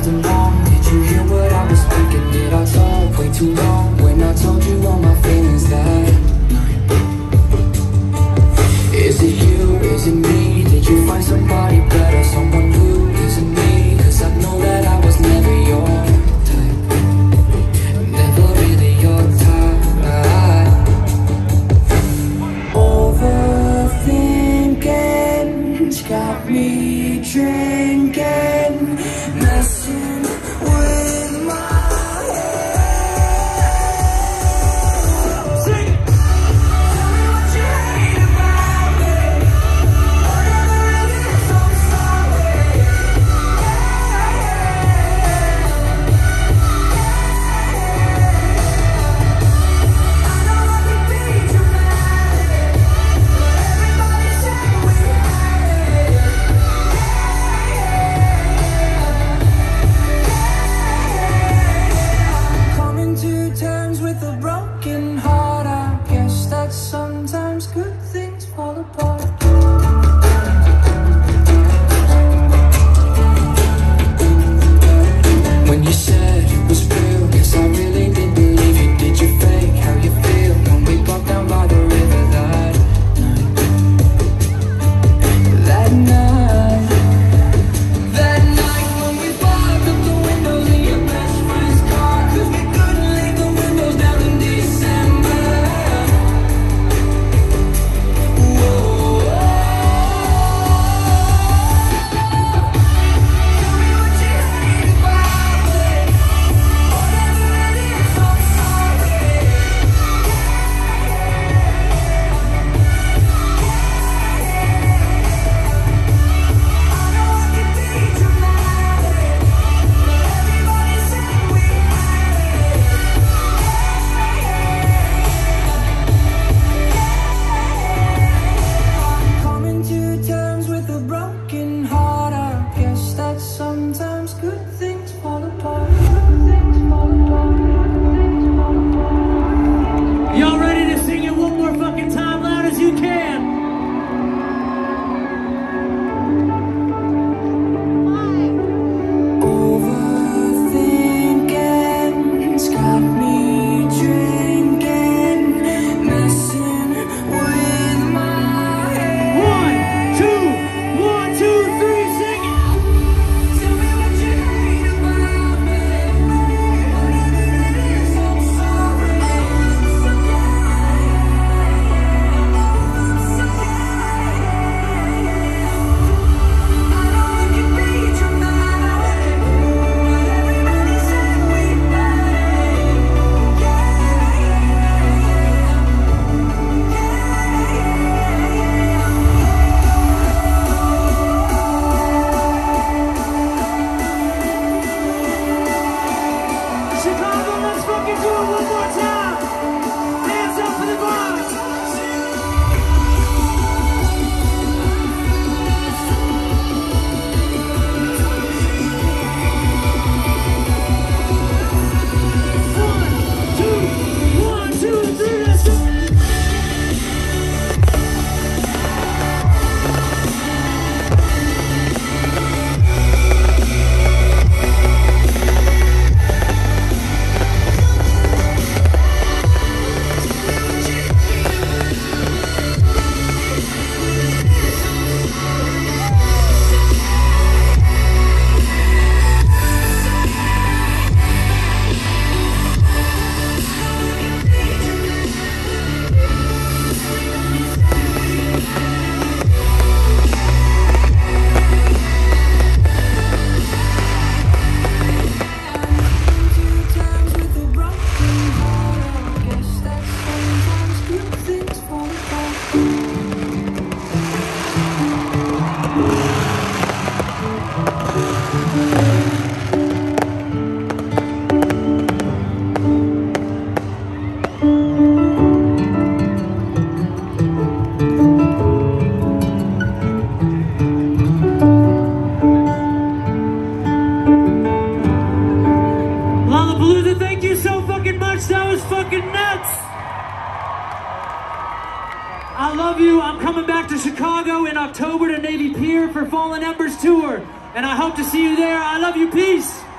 something wrong? Did you hear what I was thinking? Did I talk way too long when I told you all my feelings that night? Is it you, is it me? Did you find somebody better, someone who isn't me? Cause I know that I was never your type, never really your type. Overthinking's got me drinking, messing with my head. Sing it! Tell me what you hate about me. Whatever it is, I'm sorry. I know I can be dramatic, but everybody said we had it. Coming to terms with a broken heart, I guess that sometimes good things fall apart. When you said it was real, guess I really did believe you. Did you fake how you feel when we walked down by the river that night? That night, that night when we fogged up the windows in your best friend's car, cause we couldn't leave the windows down in December. Whoa. Tell me what you hate about me. Whatever it is, I'm sorry. I know I can be dramatic, but everybody said we had it. Coming to terms with a broken heart, I guess that sometimes good things fall apart. Good things fall apart. Good things fall apart. Y'all ready to sing it one more fucking time, loud as you can? Overthinking's got me drinking, messing with my head. 1, 2, 3, sing it! Tell me what you hate about me. Whatever it is, I'm sorry. I know I can be dramatic, but everybody said we had it. Chicago, let's fucking do it one more time! Hands up for the vibe! One, two, three, let's go! Lollapalooza, thank you so fucking much. That was fucking nuts. I love you. I'm coming back to Chicago in October to Navy Pier for Fallen Embers Tour. And I hope to see you there. I love you. Peace.